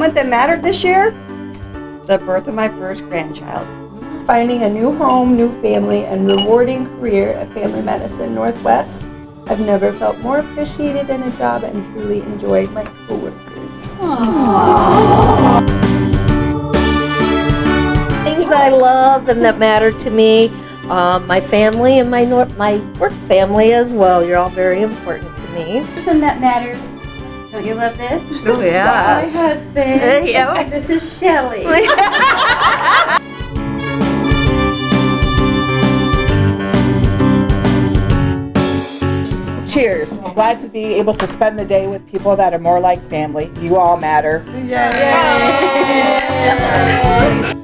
moment that mattered this year? The birth of my first grandchild. Finding a new home, new family, and rewarding career at Family Medicine Northwest. I've never felt more appreciated in a job and truly enjoyed my coworkers. Things I love and that matter to me, my family and my work family as well. You're all very important to me. Person that matters. Don't you love this? Oh yeah. My husband. Yeah. This is Shelly. Cheers. I'm glad to be able to spend the day with people that are more like family. You all matter. Yay!